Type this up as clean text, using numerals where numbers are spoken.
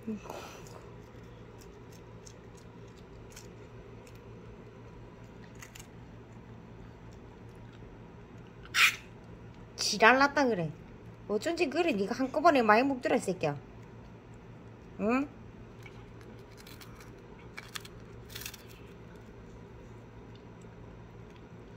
지랄났다 그래. 어쩐지 그래. 니가 한꺼번에 많이 먹더라 이 새끼야. 응?